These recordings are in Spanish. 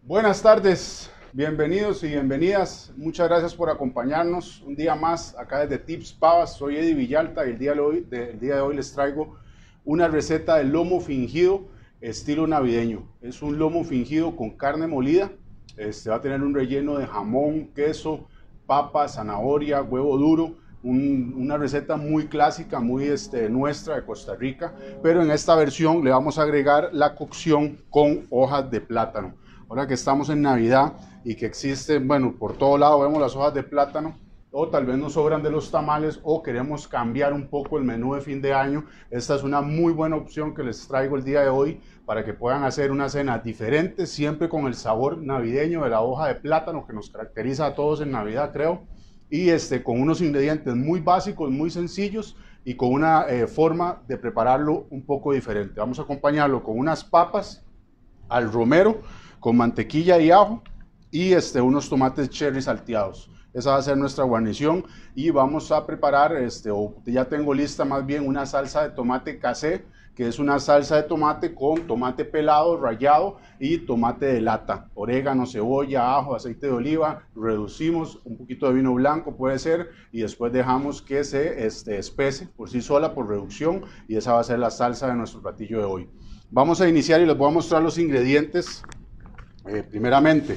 Buenas tardes, bienvenidos y bienvenidas. Muchas gracias por acompañarnos un día más acá desde Tips Pavas. Soy Eddie Villalta y el día de hoy les traigo una receta de lomo fingido estilo navideño. Es un lomo fingido con carne molida. Va a tener un relleno de jamón, queso, papa, zanahoria, huevo duro. Una receta muy clásica, muy nuestra de Costa Rica, pero en esta versión le vamos a agregar la cocción con hojas de plátano. Ahora que estamos en Navidad y que existen, bueno, por todo lado vemos las hojas de plátano, o tal vez nos sobran de los tamales o queremos cambiar un poco el menú de fin de año, esta es una muy buena opción que les traigo el día de hoy para que puedan hacer una cena diferente, siempre con el sabor navideño de la hoja de plátano que nos caracteriza a todos en Navidad, creo. Y con unos ingredientes muy básicos, muy sencillos y con una forma de prepararlo un poco diferente. Vamos a acompañarlo con unas papas al romero, con mantequilla y ajo y unos tomates cherry salteados. Esa va a ser nuestra guarnición y vamos a preparar, ya tengo lista más bien una salsa de tomate casé, que es una salsa de tomate con tomate pelado, rallado y tomate de lata, orégano, cebolla, ajo, aceite de oliva, reducimos un poquito de vino blanco puede ser y después dejamos que se espese por sí sola por reducción y esa va a ser la salsa de nuestro platillo de hoy. Vamos a iniciar y les voy a mostrar los ingredientes. Primeramente,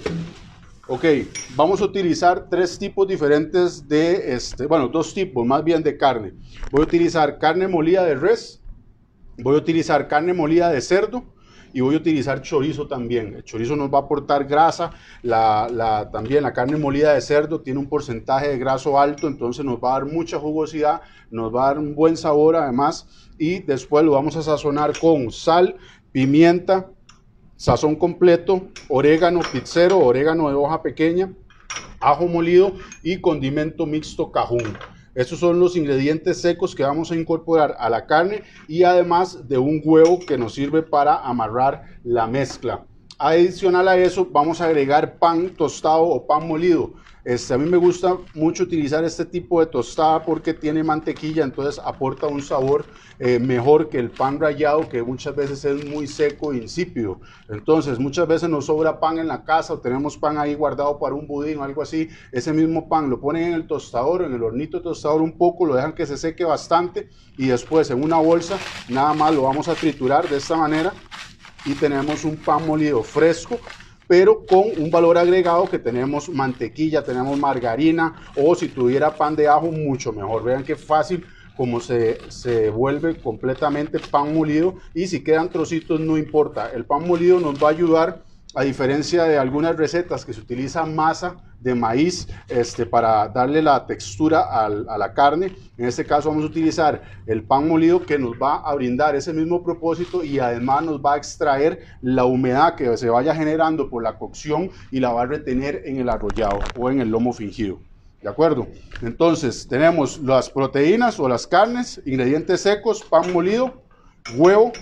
vamos a utilizar tres tipos diferentes de, dos tipos más bien de carne. Voy a utilizar carne molida de res, voy a utilizar carne molida de cerdo y voy a utilizar chorizo también. El chorizo nos va a aportar grasa, también la carne molida de cerdo tiene un porcentaje de graso alto, entonces nos va a dar mucha jugosidad, nos va a dar un buen sabor además y después lo vamos a sazonar con sal, pimienta, sazón completo, orégano pizzero, orégano de hoja pequeña, ajo molido y condimento mixto Cajún. Estos son los ingredientes secos que vamos a incorporar a la carne y además de un huevo que nos sirve para amarrar la mezcla. Adicional a eso vamos a agregar pan tostado o pan molido. A mí me gusta mucho utilizar este tipo de tostada porque tiene mantequilla, entonces aporta un sabor mejor que el pan rallado, que muchas veces es muy seco e insípido. Entonces muchas veces nos sobra pan en la casa o tenemos pan ahí guardado para un budín o algo así. Ese mismo pan lo ponen en el tostador, en el hornito tostador un poco, lo dejan que se seque bastante y después en una bolsa nada más lo vamos a triturar de esta manera y tenemos un pan molido fresco, pero con un valor agregado que tenemos mantequilla, tenemos margarina o si tuviera pan de ajo mucho mejor. Vean qué fácil como se vuelve completamente pan molido y si quedan trocitos no importa. El pan molido nos va a ayudar, a diferencia de algunas recetas que se utiliza masa de maíz para darle la textura a la carne. En este caso vamos a utilizar el pan molido que nos va a brindar ese mismo propósito y además nos va a extraer la humedad que se vaya generando por la cocción y la va a retener en el arrollado o en el lomo fingido. ¿De acuerdo? Entonces tenemos las proteínas o las carnes, ingredientes secos, pan molido, huevo,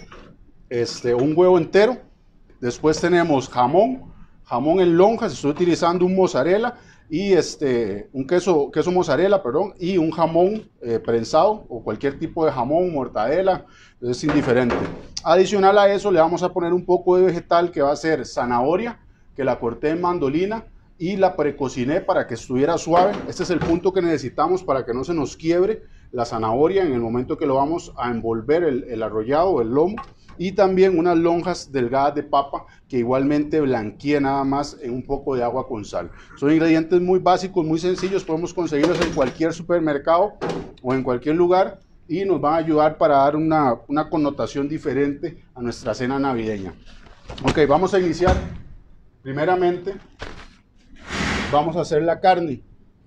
un huevo entero. Después tenemos jamón en lonjas, estoy utilizando un mozzarella y un queso mozzarella, perdón, y un jamón prensado o cualquier tipo de jamón, mortadela, es indiferente. Adicional a eso le vamos a poner un poco de vegetal que va a ser zanahoria, que la corté en mandolina y la precociné para que estuviera suave. Este es el punto que necesitamos para que no se nos quiebre la zanahoria en el momento que lo vamos a envolver el arrollado o el lomo. Y también unas lonjas delgadas de papa que igualmente blanqueé nada más en un poco de agua con sal. Son ingredientes muy básicos, muy sencillos, podemos conseguirlos en cualquier supermercado o en cualquier lugar y nos van a ayudar para dar una connotación diferente a nuestra cena navideña. Vamos a iniciar. Primeramente vamos a hacer la carne.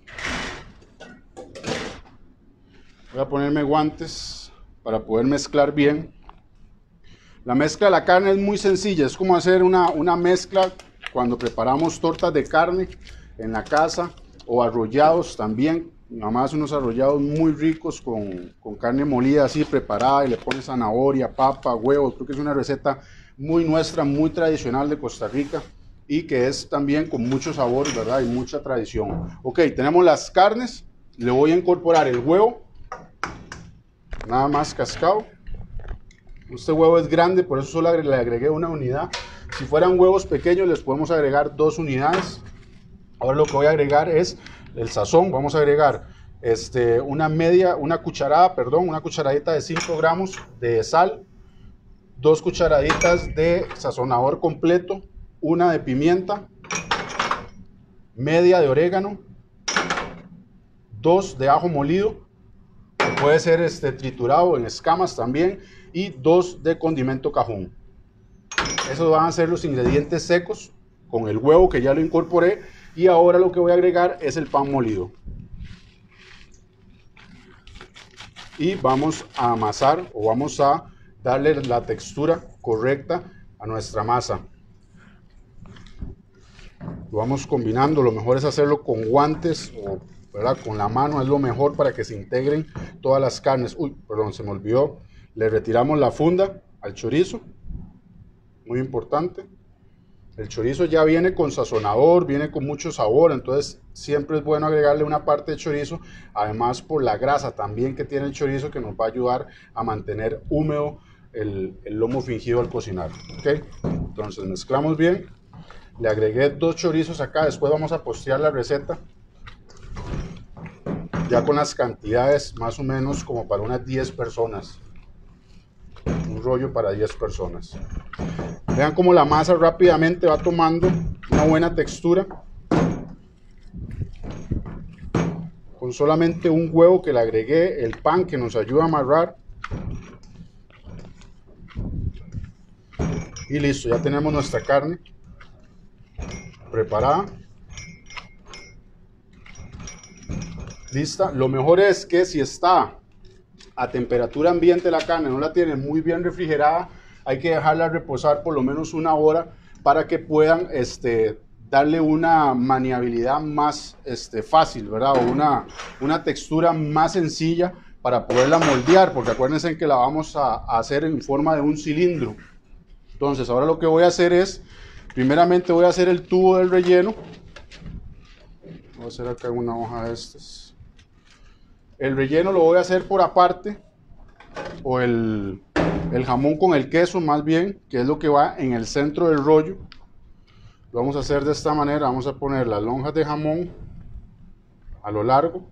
Voy a ponerme guantes para poder mezclar bien. La mezcla de la carne es muy sencilla, es como hacer una mezcla cuando preparamos tortas de carne en la casa o arrollados también. Nada más unos arrollados muy ricos con carne molida así preparada y le pones zanahoria, papa, huevos. Creo que es una receta muy nuestra, muy tradicional de Costa Rica y que es también con mucho sabor, ¿verdad? Y mucha tradición. Tenemos las carnes, le voy a incorporar el huevo, nada más cascado. Este huevo es grande, por eso solo le agregué una unidad. Si fueran huevos pequeños les podemos agregar 2 unidades. Ahora lo que voy a agregar es el sazón. Vamos a agregar una cucharadita de 5 gramos de sal, 2 cucharaditas de sazonador completo, una de pimienta, media de orégano, 2 de ajo molido, que puede ser triturado en escamas también, y 2 de condimento cajún. Esos van a ser los ingredientes secos con el huevo que ya lo incorporé, y ahora lo que voy a agregar es el pan molido. Y vamos a amasar, o vamos a darle la textura correcta a nuestra masa. Lo vamos combinando. Lo mejor es hacerlo con guantes o con la mano, es lo mejor para que se integren todas las carnes. Uy, perdón, se me olvidó. Le retiramos la funda al chorizo, muy importante. El chorizo ya viene con sazonador, viene con mucho sabor, entonces siempre es bueno agregarle una parte de chorizo, además por la grasa también que tiene el chorizo, que nos va a ayudar a mantener húmedo el lomo fingido al cocinar. ¿Okay? Entonces mezclamos bien, le agregué 2 chorizos acá, después vamos a postear la receta ya con las cantidades más o menos como para unas 10 personas, un rollo para 10 personas. Vean cómo la masa rápidamente va tomando una buena textura. Con solamente un huevo que le agregué, el pan que nos ayuda a amarrar. Y listo, ya tenemos nuestra carne preparada. Lista. Lo mejor es que si está a temperatura ambiente la carne, no la tiene muy bien refrigerada, hay que dejarla reposar por lo menos 1 hora para que puedan darle una maniabilidad más fácil, ¿verdad? O una textura más sencilla para poderla moldear, porque acuérdense que la vamos a hacer en forma de un cilindro. Entonces ahora lo que voy a hacer es, primeramente voy a hacer el tubo del relleno. Voy a hacer acá una hoja de estas. El relleno lo voy a hacer por aparte, o el jamón con el queso más bien, que es lo que va en el centro del rollo. Lo vamos a hacer de esta manera. Vamos a poner las lonjas de jamón a lo largo,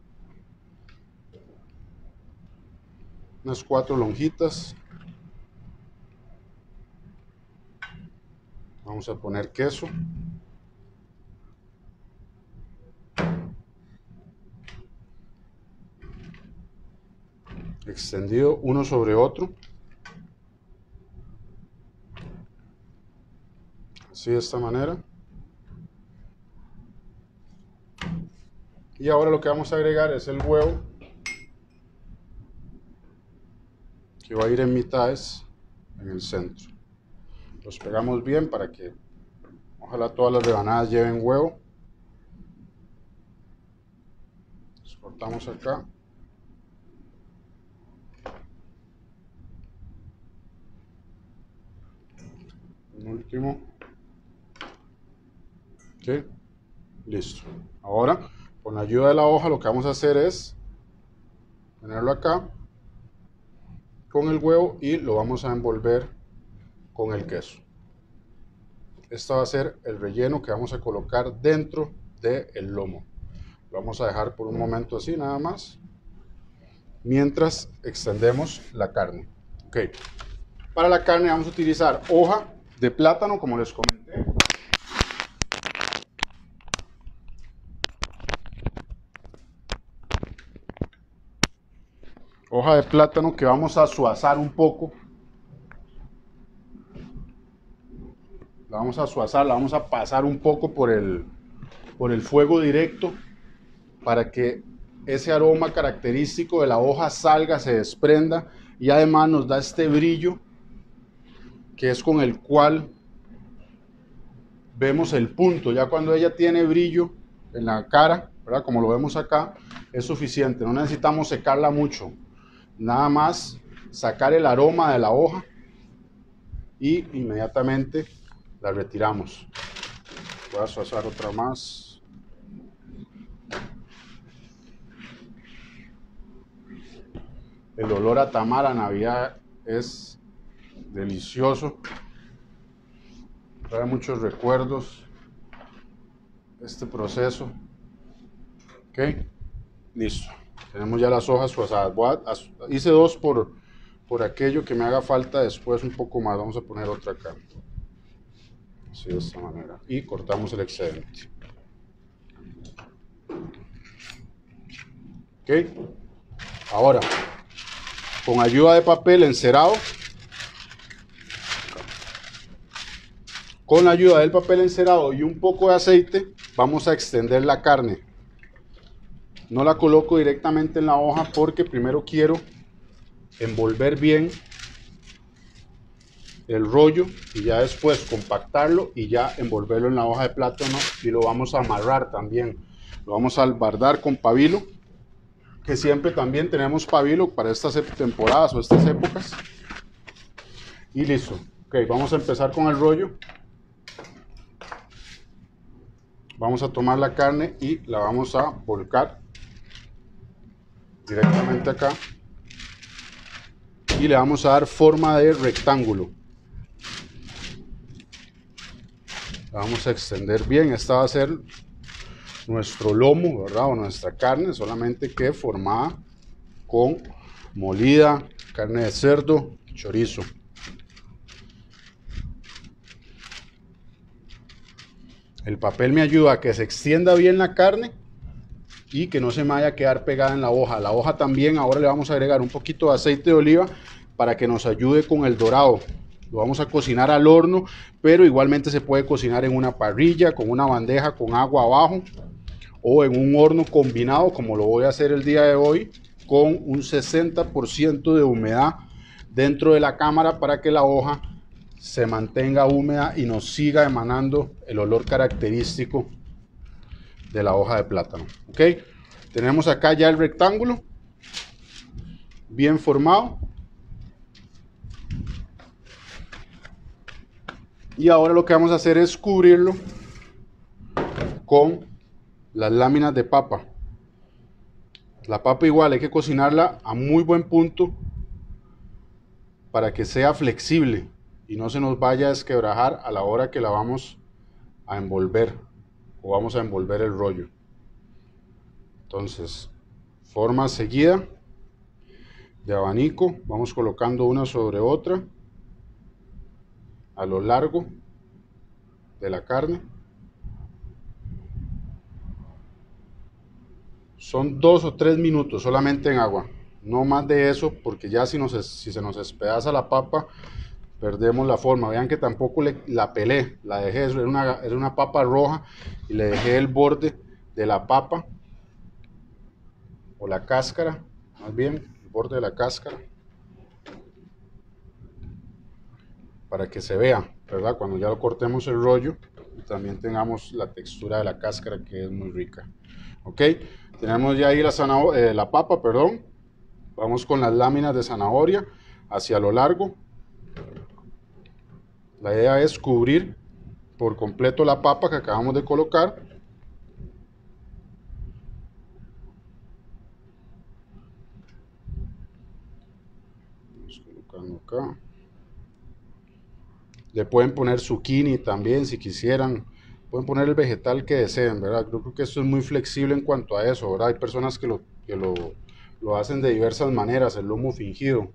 unas 4 lonjitas. Vamos a poner queso, extendido uno sobre otro, así de esta manera. Y ahora lo que vamos a agregar es el huevo, que va a ir en mitades en el centro. Los pegamos bien para que ojalá todas las rebanadas lleven huevo. Los cortamos acá. Un último. Ok, listo. Ahora, con la ayuda de la hoja, lo que vamos a hacer es ponerlo acá con el huevo y lo vamos a envolver con el queso. Este va a ser el relleno que vamos a colocar dentro del lomo. Lo vamos a dejar por un momento así nada más, mientras extendemos la carne. Ok. Para la carne vamos a utilizar hoja de plátano, como les comenté. Hoja de plátano que vamos a suazar un poco. La vamos a suazar, la vamos a pasar un poco por el fuego directo para que ese aroma característico de la hoja salga, se desprenda y además nos da este brillo que es con el cual vemos el punto. Ya cuando ella tiene brillo en la cara, ¿verdad? Como lo vemos acá, es suficiente, no necesitamos secarla mucho. Nada más sacar el aroma de la hoja y inmediatamente la retiramos. Voy a suazar otra más. El olor a tamal a Navidad es delicioso. trae muchos recuerdos este proceso. Ok, listo. Tenemos ya las hojas suazadas. Hice dos por aquello que me haga falta después un poco más. Vamos a poner otra acá. Así de esta manera. Y cortamos el excedente. Ok. Ahora, con ayuda de papel encerado. Con la ayuda del papel encerado y un poco de aceite, vamos a extender la carne. No la coloco directamente en la hoja porque primero quiero envolver bien el rollo y ya después compactarlo y ya envolverlo en la hoja de plátano y lo vamos a amarrar también. Lo vamos a albardar con pabilo, que siempre también tenemos pabilo para estas temporadas o estas épocas. Y listo. Ok, vamos a empezar con el rollo. Vamos a tomar la carne y la vamos a volcar directamente acá y le vamos a dar forma de rectángulo. La vamos a extender bien. Esta va a ser nuestro lomo, ¿verdad? O nuestra carne, solamente que formada con molida, carne de cerdo, chorizo. El papel me ayuda a que se extienda bien la carne y que no se me vaya a quedar pegada en la hoja. La hoja también ahora le vamos a agregar un poquito de aceite de oliva para que nos ayude con el dorado. Lo vamos a cocinar al horno, pero igualmente se puede cocinar en una parrilla, con una bandeja con agua abajo o en un horno combinado, como lo voy a hacer el día de hoy, con un 60% de humedad dentro de la cámara para que la hoja se mantenga húmeda y nos siga emanando el olor característico de la hoja de plátano. Ok, tenemos acá ya el rectángulo bien formado y ahora lo que vamos a hacer es cubrirlo con las láminas de papa. La papa igual hay que cocinarla a muy buen punto para que sea flexible y no se nos vaya a desquebrajar a la hora que la vamos a envolver o vamos a envolver el rollo. Entonces, forma seguida de abanico, vamos colocando una sobre otra a lo largo de la carne. Son 2 o 3 minutos solamente en agua, no más de eso, porque ya si se nos despedaza la papa perdemos la forma. Vean que tampoco la pelé, la dejé, era una papa roja y le dejé el borde de la papa o la cáscara, más bien el borde de la cáscara, para que se vea, ¿verdad? Cuando ya lo cortemos el rollo y también tengamos la textura de la cáscara, que es muy rica. Ok, tenemos ya ahí la papa, perdón. Vamos con las láminas de zanahoria hacia lo largo. La idea es cubrir por completo la papa que acabamos de colocar. Vamos colocando acá. Le pueden poner zucchini también si quisieran. Pueden poner el vegetal que deseen, ¿verdad? Yo creo que esto es muy flexible en cuanto a eso, ¿verdad? Hay personas que lo hacen de diversas maneras, el lomo fingido.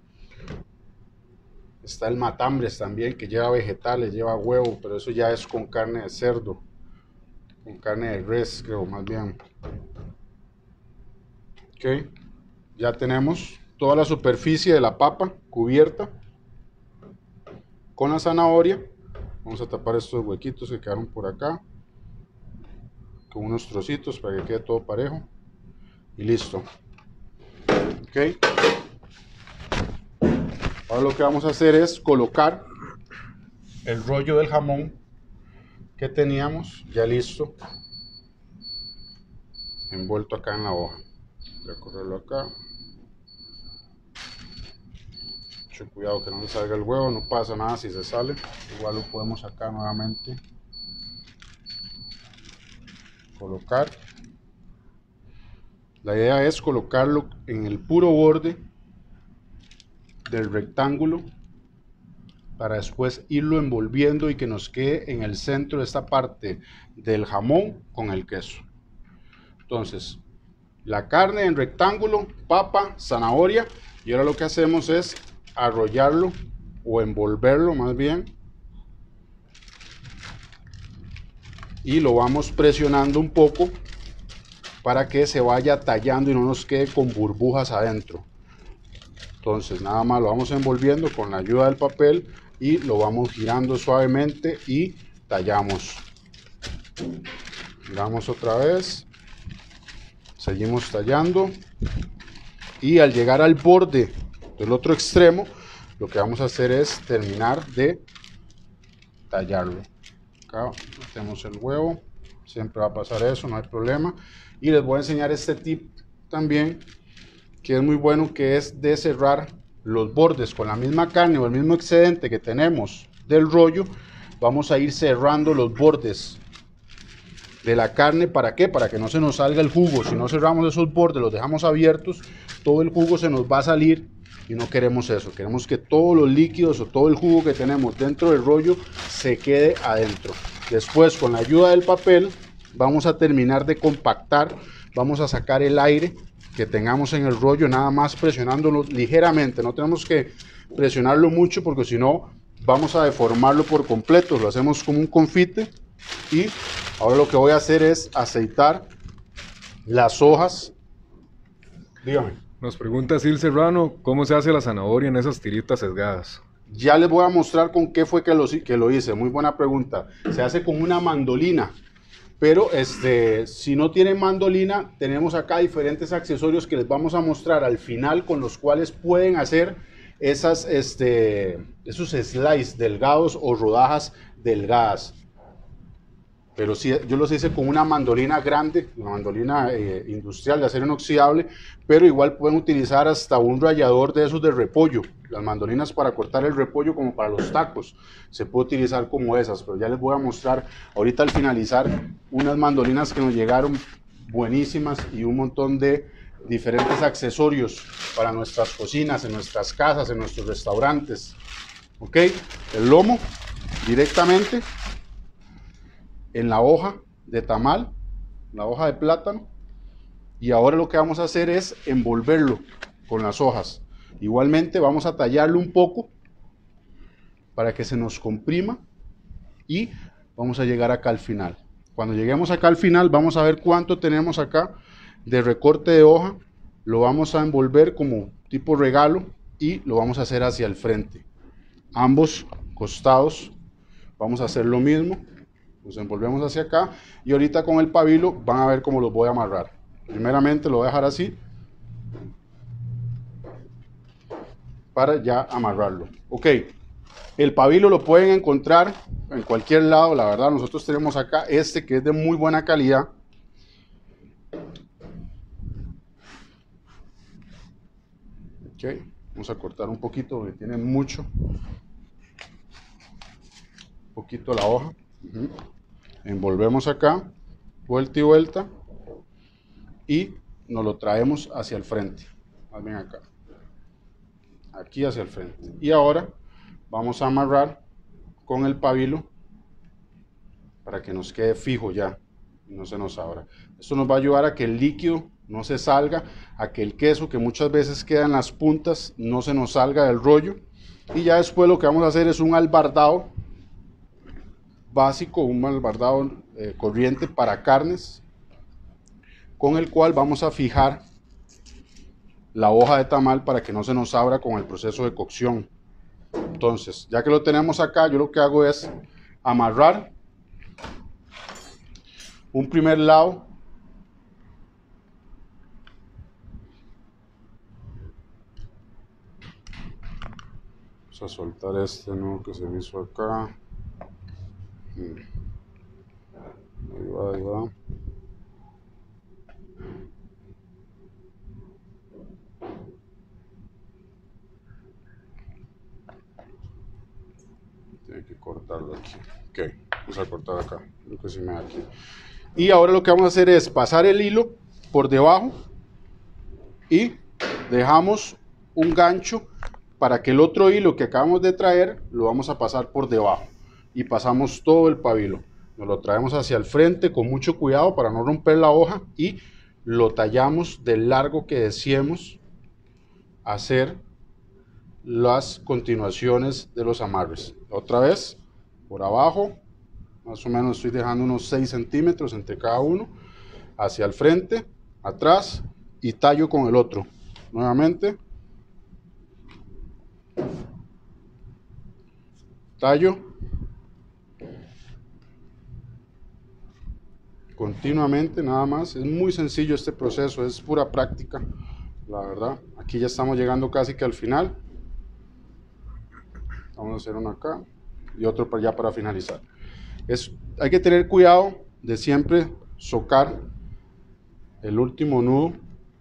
Está el matambres también, que lleva vegetales, lleva huevo, pero eso ya es con carne de cerdo, con carne de res, creo, más bien. Ok, ya tenemos toda la superficie de la papa cubierta con la zanahoria. Vamos a tapar estos huequitos que quedaron por acá con unos trocitos para que quede todo parejo y listo. Ok, ahora lo que vamos a hacer es colocar el rollo del jamón que teníamos ya listo, envuelto acá en la hoja. Voy a correrlo acá. Mucho cuidado que no le salga el huevo, no pasa nada si se sale, igual lo podemos sacar nuevamente. Colocar. La idea es colocarlo en el puro borde del rectángulo para después irlo envolviendo y que nos quede en el centro de esta parte del jamón con el queso. Entonces, la carne en rectángulo, papa, zanahoria, y ahora lo que hacemos es arrollarlo o envolverlo más bien, y lo vamos presionando un poco para que se vaya tallando y no nos quede con burbujas adentro. Entonces nada más lo vamos envolviendo con la ayuda del papel y lo vamos girando suavemente y tallamos. Giramos otra vez, seguimos tallando, y al llegar al borde del otro extremo lo que vamos a hacer es terminar de tallarlo. Acá metemos el huevo, siempre va a pasar eso, no hay problema. Y les voy a enseñar este tip también, que es muy bueno, que es de cerrar los bordes con la misma carne o el mismo excedente que tenemos del rollo. Vamos a ir cerrando los bordes de la carne. ¿Para qué? Para que no se nos salga el jugo. Si no cerramos esos bordes, los dejamos abiertos, todo el jugo se nos va a salir y no queremos eso. Queremos que todos los líquidos o todo el jugo que tenemos dentro del rollo se quede adentro. Después, con la ayuda del papel, vamos a terminar de compactar, vamos a sacar el aire que tengamos en el rollo, nada más presionándolo ligeramente. No tenemos que presionarlo mucho porque si no vamos a deformarlo por completo. Lo hacemos como un confite. Y ahora lo que voy a hacer es aceitar las hojas. Dígame. Nos pregunta Sil Serrano, ¿cómo se hace la zanahoria en esas tiritas sesgadas? Ya les voy a mostrar con qué fue que lo hice. Muy buena pregunta. Se hace con una mandolina. Pero si no tienen mandolina, tenemos acá diferentes accesorios que les vamos a mostrar al final, con los cuales pueden hacer esos slices delgados o rodajas delgadas. Pero sí, yo los hice con una mandolina grande, una mandolina industrial de acero inoxidable, pero igual pueden utilizar hasta un rallador de esos de repollo. Las mandolinas para cortar el repollo como para los tacos, se puede utilizar como esas, pero ya les voy a mostrar ahorita al finalizar unas mandolinas que nos llegaron buenísimas y un montón de diferentes accesorios para nuestras cocinas, en nuestras casas, en nuestros restaurantes. Ok, el lomo directamente en la hoja de tamal, la hoja de plátano, y ahora lo que vamos a hacer es envolverlo con las hojas. Igualmente vamos a tallarlo un poco para que se nos comprima y vamos a llegar acá al final. Cuando lleguemos acá al final vamos a ver cuánto tenemos acá de recorte de hoja. Lo vamos a envolver como tipo regalo y lo vamos a hacer hacia el frente. Ambos costados vamos a hacer lo mismo. Los envolvemos hacia acá y ahorita con el pabilo van a ver cómo los voy a amarrar. Primeramente lo voy a dejar así para ya amarrarlo. Ok, el pabilo lo pueden encontrar en cualquier lado. La verdad, nosotros tenemos acá que es de muy buena calidad. Ok, vamos a cortar un poquito porque tiene mucho. Un poquito la hoja. Envolvemos acá, vuelta y vuelta, y nos lo traemos hacia el frente. Más bien acá, aquí hacia el frente. Y ahora vamos a amarrar con el pabilo para que nos quede fijo ya y no se nos abra. Esto nos va a ayudar a que el líquido no se salga, a que el queso, que muchas veces queda en las puntas, no se nos salga del rollo. Y ya después lo que vamos a hacer es un albardado básico, un albardado corriente para carnes, con el cual vamos a fijar la hoja de tamal para que no se nos abra con el proceso de cocción. Entonces, ya que lo tenemos acá, yo lo que hago es amarrar un primer lado vamos a soltar este nudo que se me hizo acá. Ahí va. Tiene que cortarlo aquí. Ok, vamos a cortar acá. Creo que sí me da aquí. Y ahora lo que vamos a hacer es pasar el hilo por debajo y dejamos un gancho para que el otro hilo que acabamos de traer lo vamos a pasar por debajo y pasamos todo el pabilo. Nos lo traemos hacia el frente con mucho cuidado para no romper la hoja y lo tallamos del largo que deseemos hacer las continuaciones de los amarres. Otra vez por abajo, más o menos estoy dejando unos 6 centímetros entre cada uno, hacia el frente, atrás y tallo con el otro. Nuevamente, tallo, continuamente, nada más. Es muy sencillo este proceso, es pura práctica, la verdad. Aquí ya estamos llegando casi que al final. Vamos a hacer uno acá y otro para allá para finalizar. Hay que tener cuidado de siempre socar el último nudo.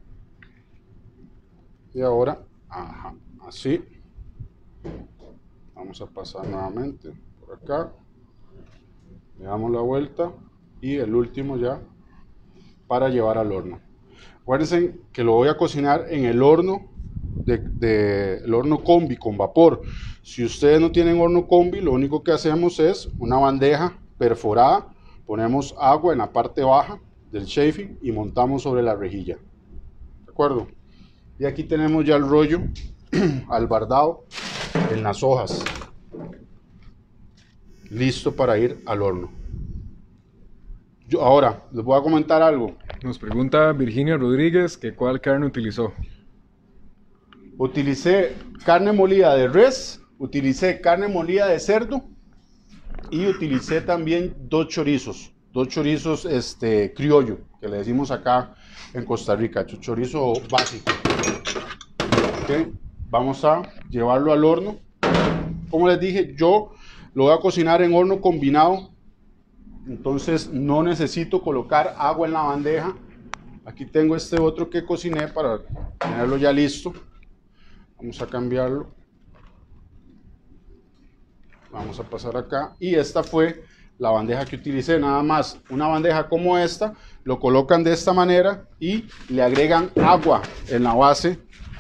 Y ahora, así. Vamos a pasar nuevamente por acá. Le damos la vuelta y el último ya para llevar al horno. Acuérdense que lo voy a cocinar en el horno el horno combi con vapor. Si ustedes no tienen horno combi, lo único que hacemos es una bandeja perforada, ponemos agua en la parte baja del chafing y montamos sobre la rejilla. ¿De acuerdo? Y aquí tenemos ya el rollo albardado en las hojas, listo para ir al horno. Ahora les voy a comentar algo. Nos pregunta Virginia Rodríguez que cuál carne utilizó. Utilicé carne molida de res, utilicé carne molida de cerdo y utilicé también dos chorizos criollo, que le decimos acá en Costa Rica, chorizo básico. Okay. Vamos a llevarlo al horno. Como les dije, yo lo voy a cocinar en horno combinado, entonces no necesito colocar agua en la bandeja. Aquí tengo este otro que cociné para tenerlo ya listo. Vamos a cambiarlo. Vamos a pasar acá. Y esta fue la bandeja que utilicé. Nada más, una bandeja como esta, lo colocan de esta manera y le agregan agua en la base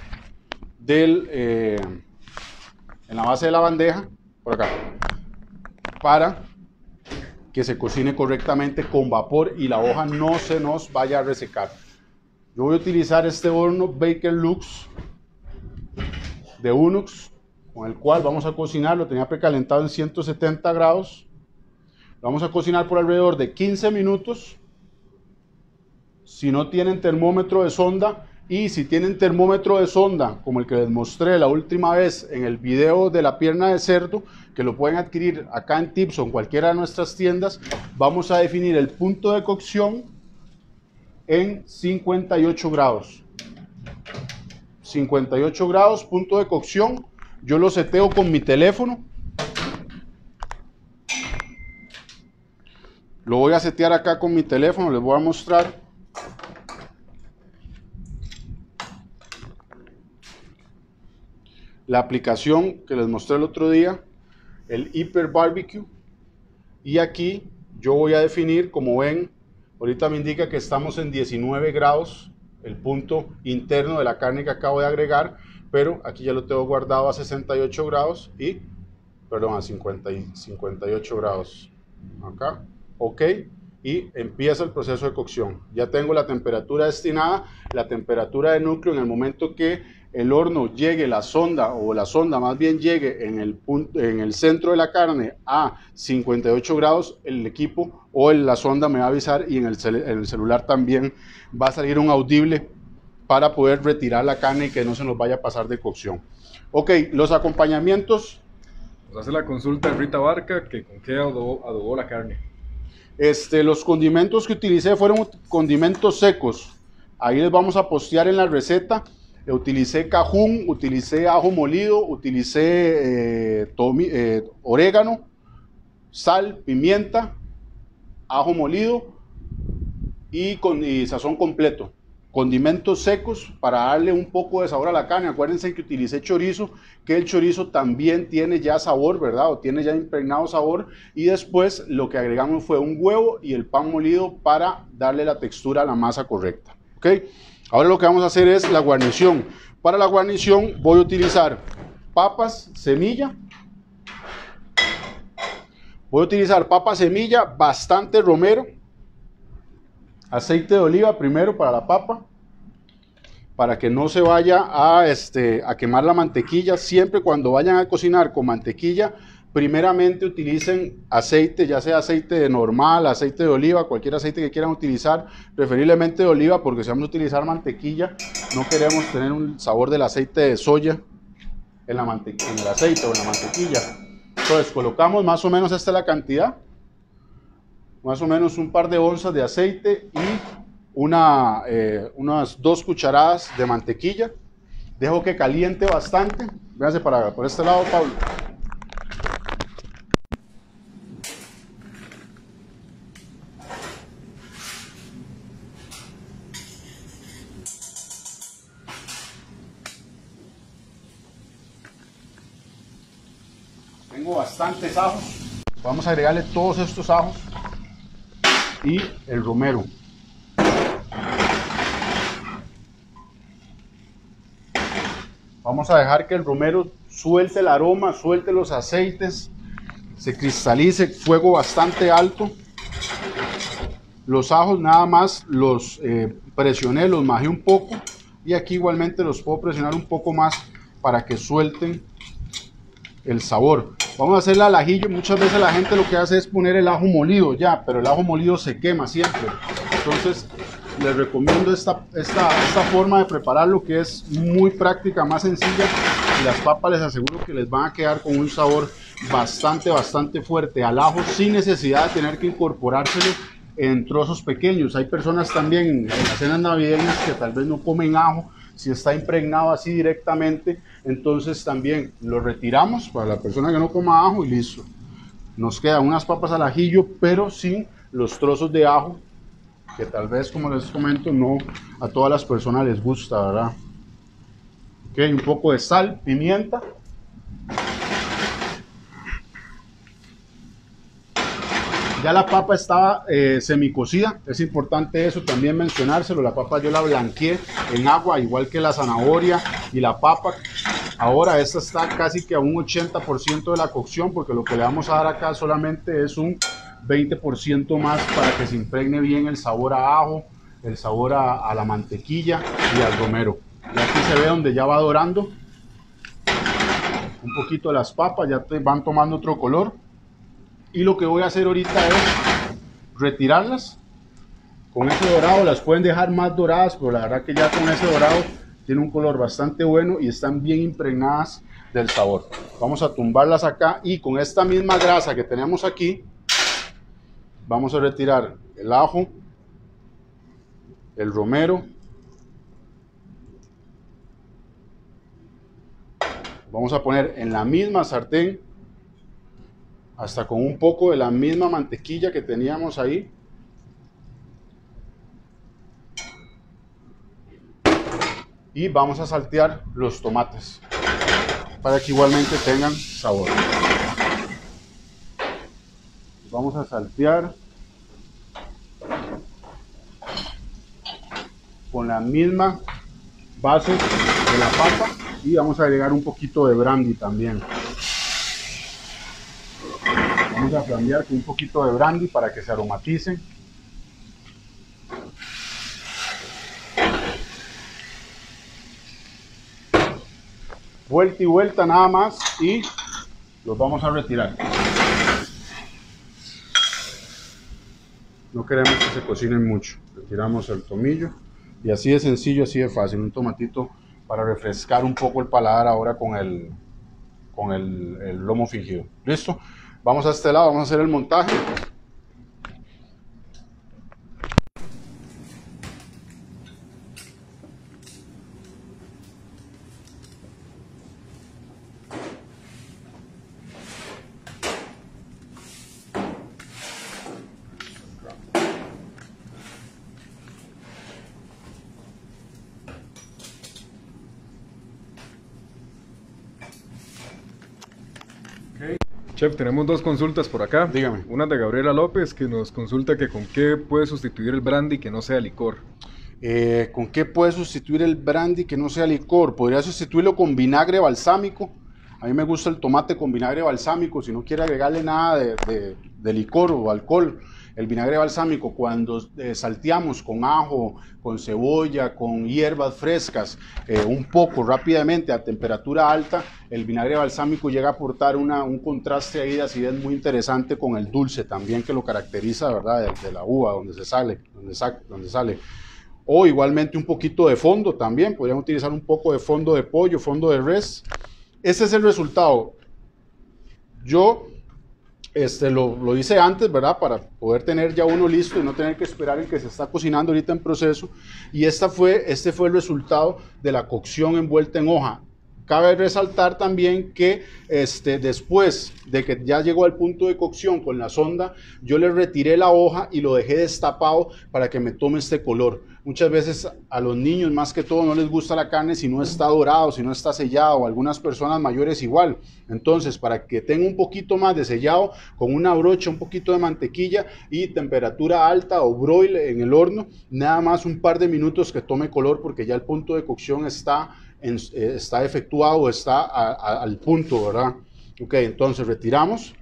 de la bandeja, por acá, para que se cocine correctamente con vapor y la hoja no se nos vaya a resecar. Yo voy a utilizar este horno Baker Lux de Unox, con el cual vamos a cocinar. Lo tenía precalentado en 170 grados. Lo vamos a cocinar por alrededor de 15 minutos. Si no tienen termómetro de sonda, y si tienen termómetro de sonda, como el que les mostré la última vez en el video de la pierna de cerdo, que lo pueden adquirir acá en Tips o en cualquiera de nuestras tiendas, vamos a definir el punto de cocción en 58 grados. 58 grados, punto de cocción. Yo lo seteo con mi teléfono. Lo voy a setear acá con mi teléfono, les voy a mostrar. La aplicación que les mostré el otro día, el Hyper Barbecue. Y aquí yo voy a definir, como ven, ahorita me indica que estamos en 19 grados. El punto interno de la carne que acabo de agregar, pero aquí ya lo tengo guardado a 68 grados a 58 grados acá, ok, y empieza el proceso de cocción. Ya tengo la temperatura destinada, la temperatura de núcleo. En el momento que el horno llegue, la sonda más bien llegue en el centro de la carne a 58 grados, el equipo o la sonda me va a avisar, y en el celular también va a salir un audible para poder retirar la carne y que no se nos vaya a pasar de cocción. Ok, los acompañamientos. Nos hace la consulta Rita Barca que con qué adobó la carne. Los condimentos que utilicé fueron condimentos secos. Ahí les vamos a postear en la receta. Utilicé cajún, utilicé ajo molido, utilicé orégano, sal, pimienta, ajo molido y sazón completo. Condimentos secos para darle un poco de sabor a la carne. Acuérdense que utilicé chorizo, que el chorizo también tiene ya sabor, ¿verdad? O tiene ya impregnado sabor. Y después lo que agregamos fue un huevo y el pan molido para darle la textura a la masa correcta. ¿Ok? Ahora lo que vamos a hacer es la guarnición. Para la guarnición voy a utilizar papas semilla. Voy a utilizar papa semilla, bastante romero, aceite de oliva primero para la papa, para que no se vaya a quemar la mantequilla. Siempre cuando vayan a cocinar con mantequilla, primeramente utilicen aceite, ya sea aceite normal, aceite de oliva, cualquier aceite que quieran utilizar, preferiblemente de oliva, porque si vamos a utilizar mantequilla, no queremos tener un sabor del aceite de soya en el aceite o en la mantequilla. Entonces colocamos más o menos, esta es la cantidad, más o menos un par de onzas de aceite y unas 2 cucharadas de mantequilla. Dejo que caliente bastante. Véanse por este lado, Pablo. Tengo bastantes ajos. Vamos a agregarle todos estos ajos y el romero. Vamos a dejar que el romero suelte el aroma, suelte los aceites, se cristalice, fuego bastante alto. Los ajos nada más los presioné, los majé un poco, y aquí igualmente los puedo presionar un poco más para que suelten el sabor. Vamos a hacerle al ajillo. Muchas veces la gente lo que hace es poner el ajo molido ya, pero el ajo molido se quema siempre. Entonces les recomiendo esta forma de prepararlo, que es muy práctica, más sencilla, y las papas les aseguro que les van a quedar con un sabor bastante fuerte al ajo, sin necesidad de tener que incorporárselo en trozos pequeños. Hay personas también en las cenas navideñas que tal vez no comen ajo. Si está impregnado así directamente, entonces también lo retiramos para la persona que no coma ajo y listo. Nos quedan unas papas al ajillo, pero sin los trozos de ajo, que tal vez, como les comento, no a todas las personas les gusta, ¿verdad? Ok, un poco de sal, pimienta. Ya la papa estaba semicocida, es importante eso también mencionárselo. La papa yo la blanqueé en agua, igual que la zanahoria y la papa. Ahora esta está casi que a un 80% de la cocción, porque lo que le vamos a dar acá solamente es un 20% más para que se impregne bien el sabor a ajo, el sabor a la mantequilla y al romero. Y aquí se ve donde ya va dorando un poquito de las papas, ya van tomando otro color. Y lo que voy a hacer ahorita es retirarlas. Con ese dorado las pueden dejar más doradas, pero la verdad que ya con ese dorado tiene un color bastante bueno y están bien impregnadas del sabor. Vamos a tumbarlas acá, y con esta misma grasa que tenemos aquí vamos a retirar el ajo, el romero, vamos a poner en la misma sartén, hasta con un poco de la misma mantequilla que teníamos ahí. Y vamos a saltear los tomates para que igualmente tengan sabor. Vamos a saltear con la misma base de la papa, y vamos a agregar un poquito de brandy también. Vamos a flambear con un poquito de brandy para que se aromaticen. Vuelta y vuelta nada más, y los vamos a retirar. No queremos que se cocinen mucho. Retiramos el tomillo, y así de sencillo, así de fácil. Un tomatito para refrescar un poco el paladar ahora con el lomo fingido. ¿Listo? Vamos a este lado, vamos a hacer el montaje. Chef, tenemos 2 consultas por acá. Dígame. Una de Gabriela López, que nos consulta que con qué puede sustituir el brandy que no sea licor. ¿Con qué puede sustituir el brandy que no sea licor? Podría sustituirlo con vinagre balsámico. A mí me gusta el tomate con vinagre balsámico, si no quiere agregarle nada de licor o alcohol. El vinagre balsámico, cuando salteamos con ajo, con cebolla, con hierbas frescas, un poco rápidamente a temperatura alta, el vinagre balsámico llega a aportar un contraste ahí de acidez muy interesante con el dulce también que lo caracteriza, ¿verdad? De la uva, donde sale. O igualmente un poquito de fondo también, podrían utilizar un poco de fondo de pollo, fondo de res. Ese es el resultado. Yo lo hice antes, ¿verdad? Para poder tener ya uno listo y no tener que esperar el que se está cocinando ahorita en proceso. Y este fue el resultado de la cocción envuelta en hoja. Cabe resaltar también que después de que ya llegó al punto de cocción con la sonda, yo le retiré la hoja y lo dejé destapado para que me tome este color. Muchas veces a los niños más que todo no les gusta la carne si no está dorado, si no está sellado, algunas personas mayores igual. Entonces, para que tenga un poquito más de sellado, con una brocha, un poquito de mantequilla y temperatura alta o broil en el horno, nada más un par de minutos que tome color porque ya el punto de cocción está efectuado, está al punto, ¿verdad? Ok, entonces retiramos.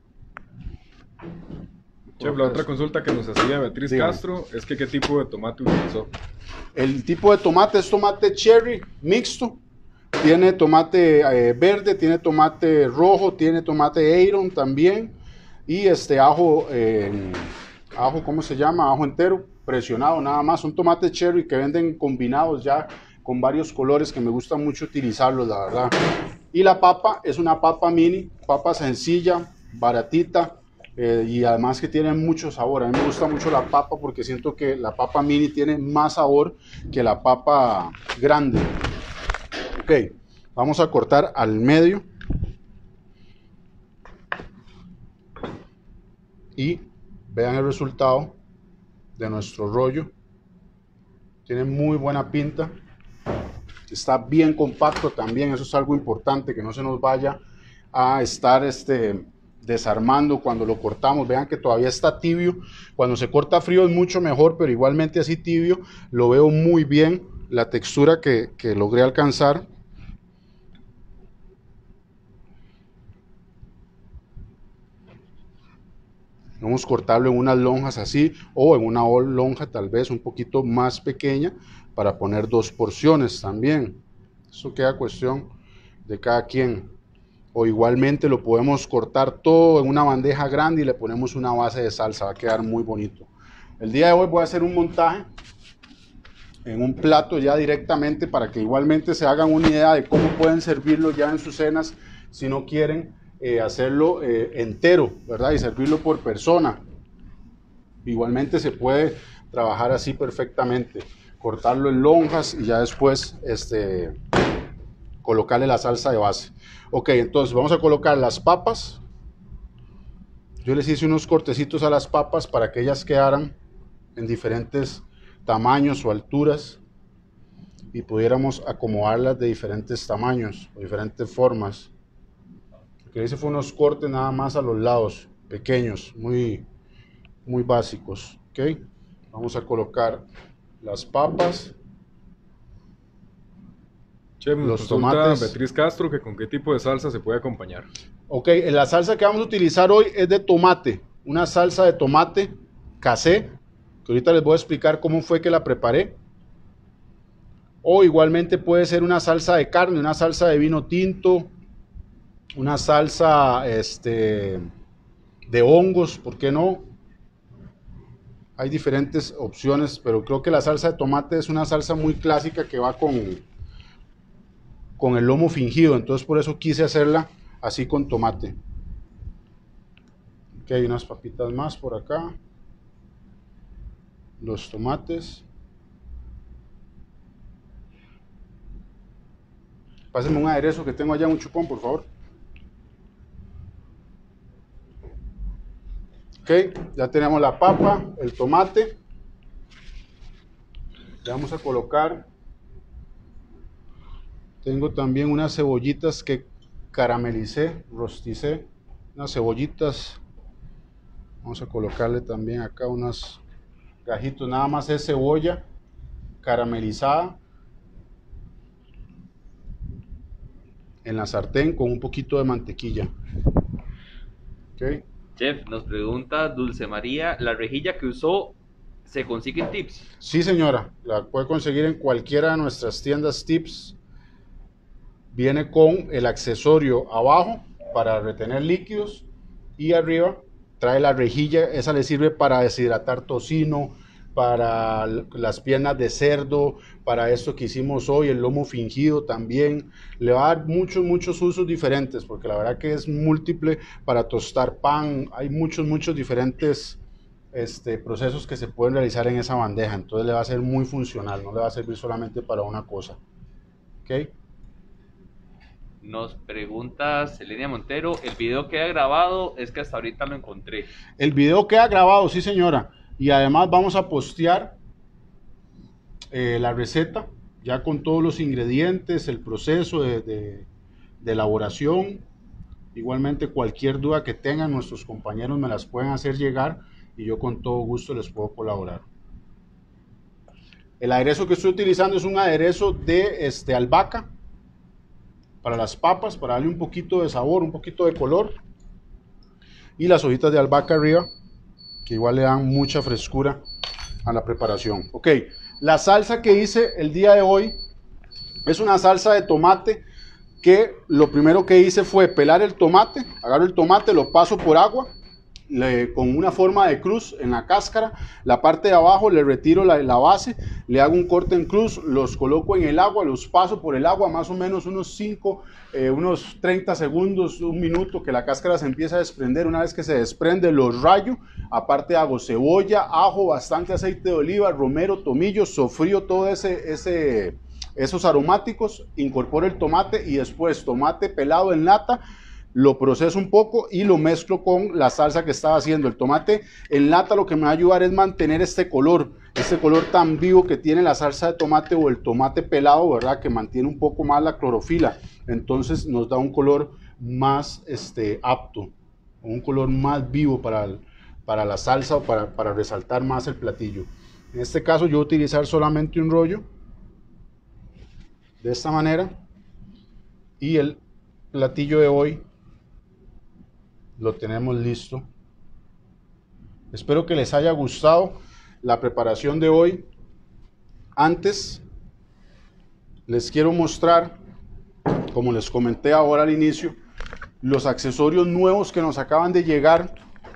Chef, la otra consulta que nos hacía Beatriz Castro es que qué tipo de tomate utilizó. El tipo de tomate es tomate cherry mixto. Tiene tomate verde, tiene tomate rojo, tiene tomate Aeron también. Y ajo, ¿cómo se llama? Ajo entero, presionado nada más. Son tomates cherry que venden combinados ya con varios colores que me gusta mucho utilizarlos, la verdad. Y la papa es una papa mini, papa sencilla, baratita. Y además que tiene mucho sabor. A mí me gusta mucho la papa porque siento que la papa mini tiene más sabor que la papa grande. Ok, vamos a cortar al medio. Y vean el resultado de nuestro rollo. Tiene muy buena pinta. Está bien compacto también, eso es algo importante, que no se nos vaya a estar desarmando cuando lo cortamos. Vean que todavía está tibio. Cuando se corta frío es mucho mejor, pero igualmente así tibio lo veo muy bien, la textura que logré alcanzar. Vamos a cortarlo en unas lonjas así, o en una lonja tal vez un poquito más pequeña para poner 2 porciones también. Eso queda cuestión de cada quien. O igualmente lo podemos cortar todo en una bandeja grande y le ponemos una base de salsa, va a quedar muy bonito. El día de hoy voy a hacer un montaje en un plato ya directamente para que igualmente se hagan una idea de cómo pueden servirlo ya en sus cenas si no quieren hacerlo entero, ¿verdad? Y servirlo por persona. Igualmente se puede trabajar así perfectamente, cortarlo en lonjas y ya después colocarle la salsa de base. Ok, entonces vamos a colocar las papas. Yo les hice unos cortecitos a las papas para que ellas quedaran en diferentes tamaños o alturas y pudiéramos acomodarlas de diferentes tamaños o diferentes formas. Lo que hice fue unos cortes nada más a los lados, pequeños, muy básicos. Ok, vamos a colocar las papas. Chef, los tomates. Beatriz Castro que con qué tipo de salsa se puede acompañar. Ok, la salsa que vamos a utilizar hoy es de tomate, una salsa de tomate casé, que ahorita les voy a explicar cómo fue que la preparé. O igualmente puede ser una salsa de carne, una salsa de vino tinto, una salsa de hongos, ¿por qué no? Hay diferentes opciones, pero creo que la salsa de tomate es una salsa muy clásica que va con el lomo fingido, entonces por eso quise hacerla así con tomate. Ok, hay unas papitas más por acá. Los tomates. Pásenme un aderezo que tengo allá, un chupón, por favor. Ok, ya tenemos la papa, el tomate. Le vamos a colocar. Tengo también unas cebollitas que caramelicé, rosticé. Unas cebollitas. Vamos a colocarle también acá unos gajitos. Nada más es cebolla caramelizada en la sartén con un poquito de mantequilla. Okay. Chef, nos pregunta Dulce María, ¿la rejilla que usó se consigue en Tips? Sí, señora, la puede conseguir en cualquiera de nuestras tiendas Tips. Viene con el accesorio abajo para retener líquidos y arriba trae la rejilla. Esa le sirve para deshidratar tocino, para las piernas de cerdo, para esto que hicimos hoy, el lomo fingido también. Le va a dar muchos usos diferentes, porque la verdad que es múltiple. Para tostar pan, hay muchos diferentes procesos que se pueden realizar en esa bandeja. Entonces le va a ser muy funcional, no le va a servir solamente para una cosa. ¿Ok? Nos pregunta Selenia Montero, el video queda grabado, es que hasta ahorita lo encontré. El video queda grabado, sí señora, y además vamos a postear la receta, ya con todos los ingredientes, el proceso de elaboración. Igualmente cualquier duda que tengan nuestros compañeros me las pueden hacer llegar y yo con todo gusto les puedo colaborar. El aderezo que estoy utilizando es un aderezo de albahaca, para las papas, para darle un poquito de sabor, un poquito de color, y las hojitas de albahaca arriba, que igual le dan mucha frescura a la preparación. Ok, la salsa que hice el día de hoy es una salsa de tomate, que lo primero que hice fue pelar el tomate. Agarro el tomate, lo paso por agua, con una forma de cruz en la cáscara, la parte de abajo le retiro la base, le hago un corte en cruz, los coloco en el agua, los paso por el agua más o menos unos 30 segundos, un minuto, que la cáscara se empieza a desprender. Una vez que se desprende, los rayo. Aparte hago cebolla, ajo, bastante aceite de oliva, romero, tomillo, sofrío todo esos aromáticos, incorporo el tomate y después tomate pelado en lata, lo proceso un poco y lo mezclo con la salsa que estaba haciendo. El tomate en lata lo que me va a ayudar es mantener este color tan vivo que tiene la salsa de tomate o el tomate pelado, ¿verdad? Que mantiene un poco más la clorofila. Entonces nos da un color más apto, un color más vivo para la salsa o para resaltar más el platillo. En este caso yo voy a utilizar solamente un rollo, de esta manera, y el platillo de hoy lo tenemos listo. Espero que les haya gustado la preparación de hoy. Antes les quiero mostrar, como les comenté ahora al inicio, los accesorios nuevos que nos acaban de llegar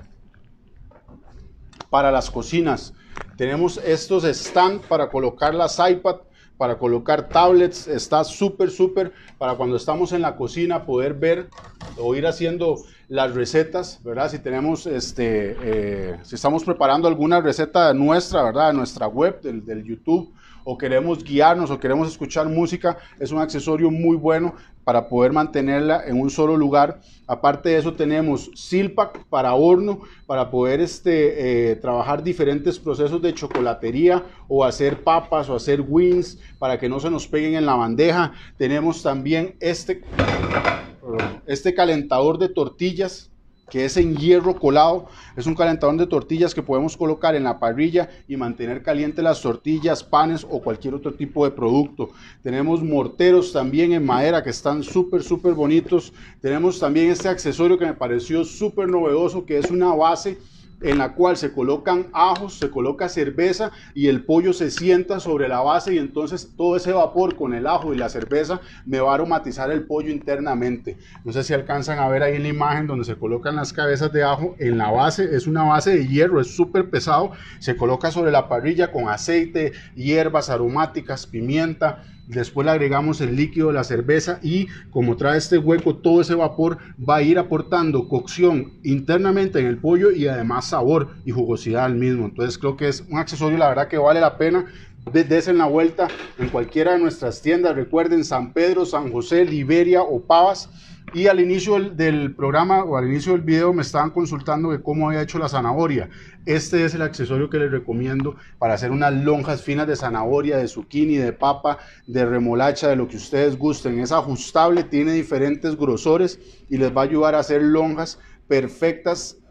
para las cocinas. Tenemos estos stand para colocar las iPad, para colocar tablets. Está súper para cuando estamos en la cocina poder ver o ir haciendo las recetas, ¿verdad? Si tenemos si estamos preparando alguna receta nuestra, ¿verdad? De nuestra web, del YouTube, o queremos guiarnos o queremos escuchar música, es un accesorio muy bueno para poder mantenerla en un solo lugar. Aparte de eso tenemos Silpack para horno, para poder trabajar diferentes procesos de chocolatería o hacer papas o hacer wings para que no se nos peguen en la bandeja. Tenemos también este calentador de tortillas, que es en hierro colado. Es un calentador de tortillas que podemos colocar en la parrilla y mantener calientes las tortillas, panes o cualquier otro tipo de producto. Tenemos morteros también en madera que están súper bonitos. Tenemos también este accesorio que me pareció súper novedoso, que es una base en la cual se colocan ajos, se coloca cerveza y el pollo se sienta sobre la base, y entonces todo ese vapor con el ajo y la cerveza me va a aromatizar el pollo internamente. No sé si alcanzan a ver ahí en la imagen donde se colocan las cabezas de ajo en la base. Es una base de hierro, es súper pesado, se coloca sobre la parrilla con aceite, hierbas aromáticas, pimienta. Después le agregamos el líquido de la cerveza y como trae este hueco, todo ese vapor va a ir aportando cocción internamente en el pollo y además sabor y jugosidad al mismo. Entonces creo que es un accesorio, la verdad, que vale la pena. Desen la vuelta en cualquiera de nuestras tiendas. Recuerden, San Pedro, San José, Liberia o Pavas. Y al inicio del programa o al inicio del video me estaban consultando de cómo había hecho la zanahoria. Este es el accesorio que les recomiendo para hacer unas lonjas finas de zanahoria, de zucchini, de papa, de remolacha, de lo que ustedes gusten. Es ajustable, tiene diferentes grosores y les va a ayudar a hacer lonjas perfectas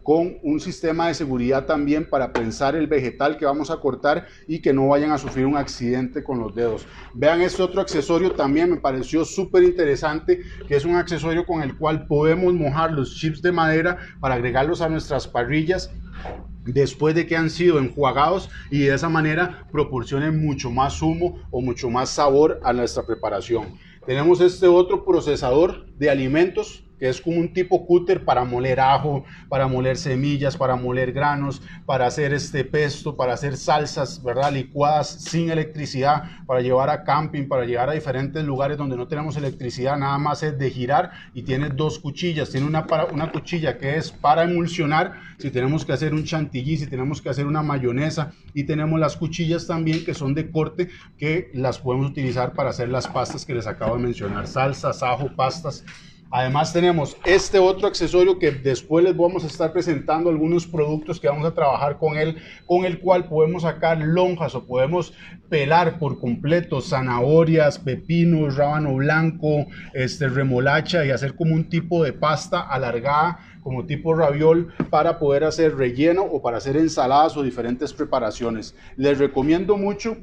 con un sistema de seguridad también para prensar el vegetal que vamos a cortar y que no vayan a sufrir un accidente con los dedos. Vean este otro accesorio también, me pareció súper interesante, que es un accesorio con el cual podemos mojar los chips de madera para agregarlos a nuestras parrillas después de que han sido enjuagados y de esa manera proporcionen mucho más humo o mucho más sabor a nuestra preparación. Tenemos este otro procesador de alimentos que es como un tipo cúter para moler ajo, para moler semillas, para moler granos, para hacer pesto, para hacer salsas, ¿verdad? Licuadas sin electricidad, para llevar a camping, para llevar a diferentes lugares donde no tenemos electricidad, nada más es de girar y tiene dos cuchillas. Tiene una cuchilla que es para emulsionar, si tenemos que hacer un chantilly, si tenemos que hacer una mayonesa, y tenemos las cuchillas también que son de corte, que las podemos utilizar para hacer las pastas que les acabo de mencionar, salsas, ajo, pastas. Además tenemos este otro accesorio que después les vamos a estar presentando algunos productos que vamos a trabajar con él, con el cual podemos sacar lonjas o podemos pelar por completo zanahorias, pepinos, rábano blanco, remolacha y hacer como un tipo de pasta alargada como tipo raviol para poder hacer relleno o para hacer ensaladas o diferentes preparaciones. Les recomiendo mucho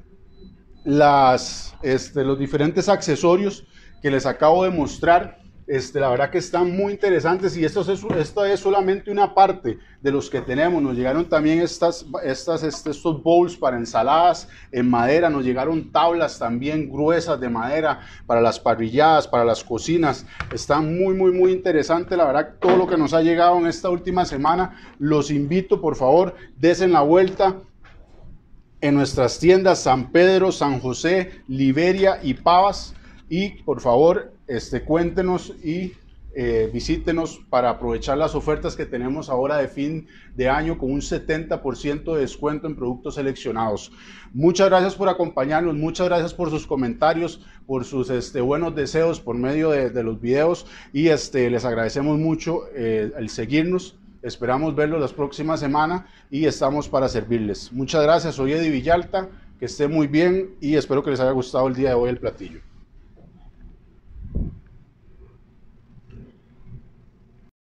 los diferentes accesorios que les acabo de mostrar. La verdad que están muy interesantes y esto es solamente una parte de los que tenemos. Nos llegaron también estos bowls para ensaladas en madera, nos llegaron tablas también gruesas de madera para las parrilladas, para las cocinas. Están muy interesante, la verdad, todo lo que nos ha llegado en esta última semana. Los invito, por favor, desen la vuelta en nuestras tiendas San Pedro, San José, Liberia y Pavas. Y por favor, cuéntenos y visítenos para aprovechar las ofertas que tenemos ahora de fin de año con un 70% de descuento en productos seleccionados. Muchas gracias por acompañarnos, muchas gracias por sus comentarios, por sus buenos deseos por medio de los videos y les agradecemos mucho el seguirnos. Esperamos verlos la próxima semana y estamos para servirles. Muchas gracias, soy Eddie Villalta, que esté muy bien y espero que les haya gustado el día de hoy el platillo.